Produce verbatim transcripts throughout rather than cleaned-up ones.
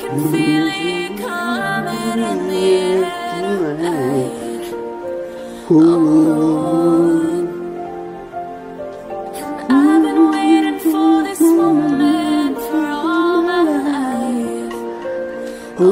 can feel it coming in the air tonight. Oh, and I've been waiting for this moment for all my life. Oh,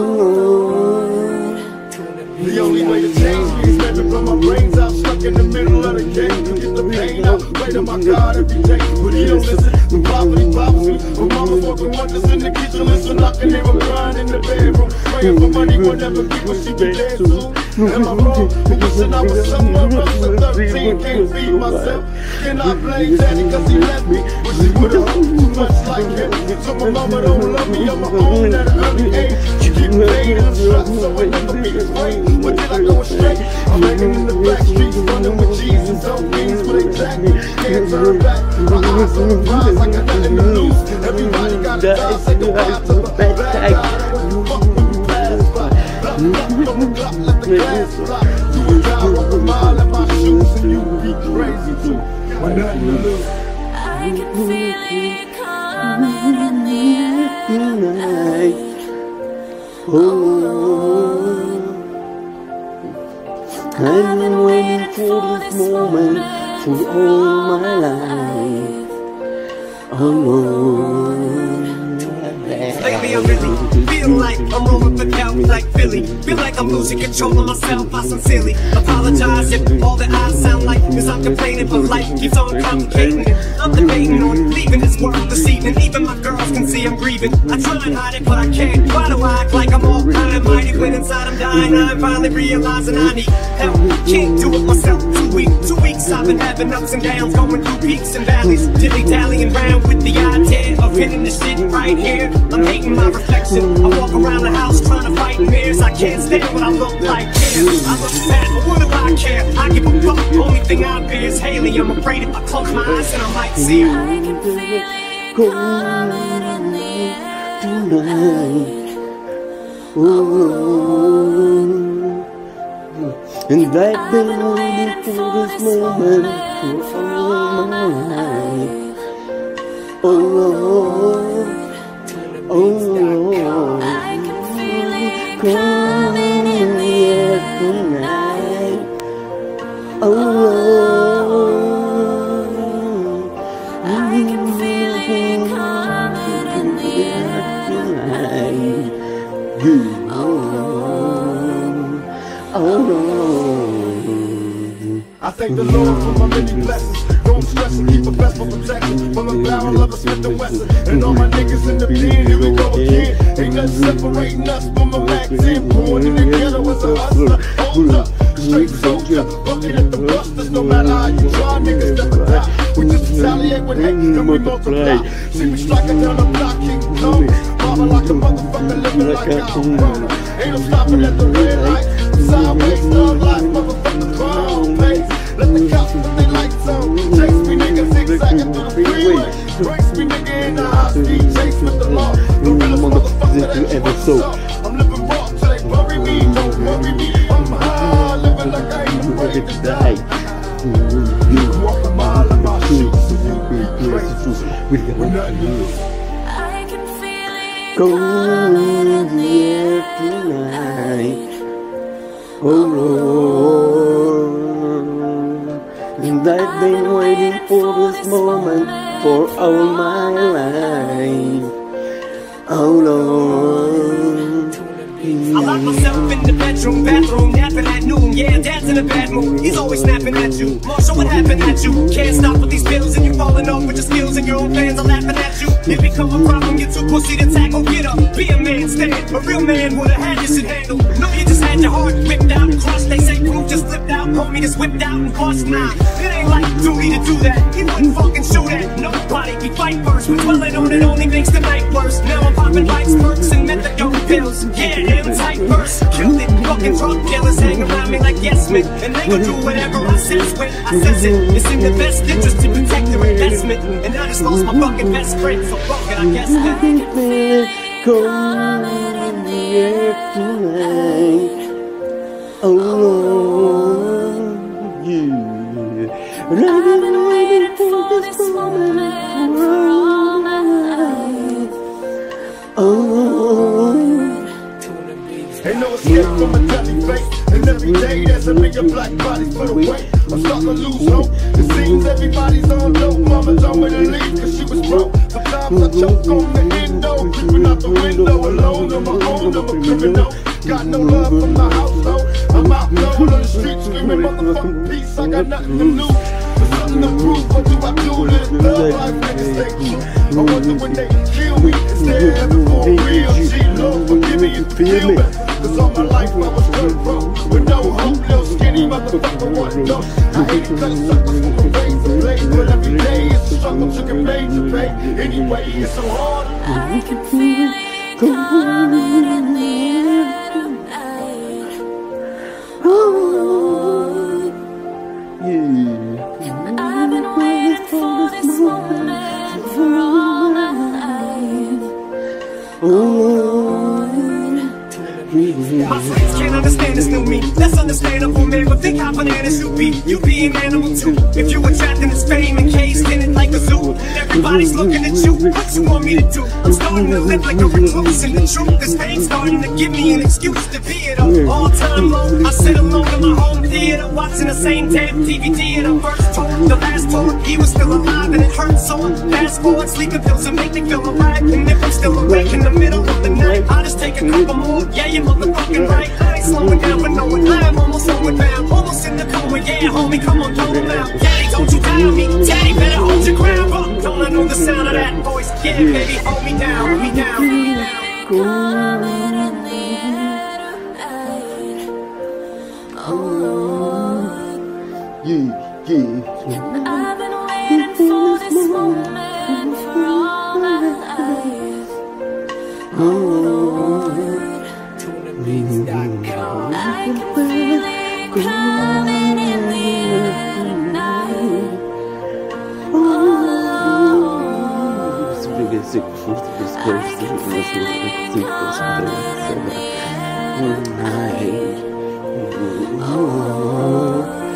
the only way to change me is never blow my brains out, stuck in the middle of the game to get the pain out. Pray to my God every day, but he don't listen. The poverty bothers me. My mama's working wonders in the kitchen, listen, knocking, they were crying in the bedroom, praying for money whenever people she be dead soon. Am I wrong for wishing I was somewhere else at thirteen? Can't feed myself. Can I blame daddy cause he left me? Wish he would've hoped too much like him. So my mama don't love me on my own at an early age. She keep paying and I'm stressed, so it never be explained. What did I go astray? I'm hanging in the back streets, running with cheese and some beans for they jack me. Can't turn back. My eyes on the prize, I got nothing to lose. Everybody got to die, say goodbye to the bad guy. Fuck when you pass by. Block, block, block, block, let the gas fly. Do a job, walk a mile in my shoes, and you be crazy too. When nothing to lose. I can feel it coming in the air tonight. Oh, I've been waiting for this moment for all my life. Oh, lately I'm really feel like I'm rolling for help like Philly. Feel like I'm losing control of myself. I sincerely apologize if all that I sound like is I'm complaining, but life keeps on complicating it. I'm debating on leaving this world this evening. Even my girls can see I'm grieving. I try and hide it, but I can't. Why do I act like I'm all kind of mighty when inside I'm dying? I'm finally realizing I need help. Can't do it myself. Too weak, two weeks I've been having ups and downs, going through peaks and valleys, dilly-dallying around with the idea of hitting this shit right here. I'm hating my reflection. I walk around the house trying to fight mirrors. I can't stand what I look like here. I look sad, but what do I care? I give a fuck. Only thing I fear is Haley. I'm afraid if I close my eyes and I might see her. I can feel it coming in the air tonight. Oh, and I've been waiting for this moment for all my life. Oh, oh, I can feel it coming in the air tonight. oh, I can feel it coming in the air tonight. oh, oh, no. I thank the Lord for my many blessings. Don't stress and keep a best for protection. From a barrel of a Smith and Wesson. And all my niggas in the pen, here we go again. Ain't nothing separating us from a Mac ten. Born in the ghetto as a hustler. Hold up, straight soldier. Bucket at the busters. No matter how you try, niggas never die. We just retaliate with hate and we multiply. See me striking down the block, King Kong. Mama like a motherfucker, living like I'm Corona. Ain't no stopping at the red light. Sideways, love life, motherfucker, clown face. Let the cops put their lights on. Chase me, nigga, zigzagging through the freeway. Race me, nigga, in the high speed chase with the law. The realest motherfucker that you ever saw. I'm living raw till they bury me. Don't worry me. I'm high, living like I ain't afraid to die. You walk a mile in my shoes, so you be crazy. With nothing to lose. I can feel it Coming coming in the air tonight. Oh Lord, and I've been waiting for this moment for all my life. Oh Lord, I lock myself in the bedroom, bathroom, napping at noon. Yeah, dad's in a bad mood, he's always snapping at you. Marshall, what happened at you? Can't stop with these pills and you falling off with your skills and your own fans are laughing at you. It become a problem, you're too pussy to tackle. Get up, be a man, stand. A real man with a hand you should handle. No, you just had your heart whipped out and crushed. They say proof just flipped out, homie just whipped out and bust. Nah, it ain't like duty to do that. He wouldn't fucking shoot at nobody. We fight first, but dwelling on it only makes the night worse. Now I'm popping lights, perks, and methadone pills. Yeah, him tight verse, killed it. Fucking drug killers hang around me like yes men, and they gon' do whatever I says when I says it. It's in the best interest to protect their investment, and I just lost my fucking best friend, so fuck it, I guess I that. can feel it coming in the air tonight. Oh Lord, yeah. And I've been waiting for this moment for all my life. Oh Lord. no escape from a deadly fate. And every day there's a million black bodies put away. I'm starting to lose hope. It seems everybody's on dope. Mama told me to leave cause she was broke. Sometimes I choke on the endo, creeping out the window alone on my own. I'm a criminal. Got no love from the household. I'm out low on the street screaming motherfucking peace. I got nothing to lose. There's nothing to prove. What do I do? This love life niggas stay true. I wonder when they kill me, is there ever for real? Gee, Lord, forgive me if you feel me. Cause all my life I was dirt broke with no hope, little skinny motherfucker want no. I hate to cut suckers from a razor blade, but every day it's a struggle to get paid to pay. Anyway, it's so hard. I can feel it coming in the air tonight. Oh, yeah. I've been waiting for this moment for all my life. Oh, my friends can't understand this new me. That's understandable, man, but think how bananas you be. You be an animal too. If you were trapped in this fame and caged in it like a zoo, everybody's looking at you. What you want me to do? I'm starting to live like a recluse, and the truth, this pain's starting to give me an excuse to be it all. All time low, I sit alone in my home theater, watching the same damn D V D of the first tour. The last tour, he was still alive and it hurts so. Fast forward, sleeping pills and make me feel alive. And if I'm still awake in the middle of the night, I'll just take a couple more. Yeah, you motherfucking right. I ain't slowing down for no one. I am almost homeward bound, almost in the coma. Yeah, homie, come on, throw him out. Daddy, don't you doubt me. Daddy, better hold your ground. But don't I know the sound of that voice? Yeah, baby, hold me down, hold me down. Coming in the air tonight. Oh Lord. yeah, yeah. I've been waiting for this moment for all my life. Oh Lord. I can feel it coming in the air tonight. Oh Lord. It's really good sick food to this place. This is the most sick food.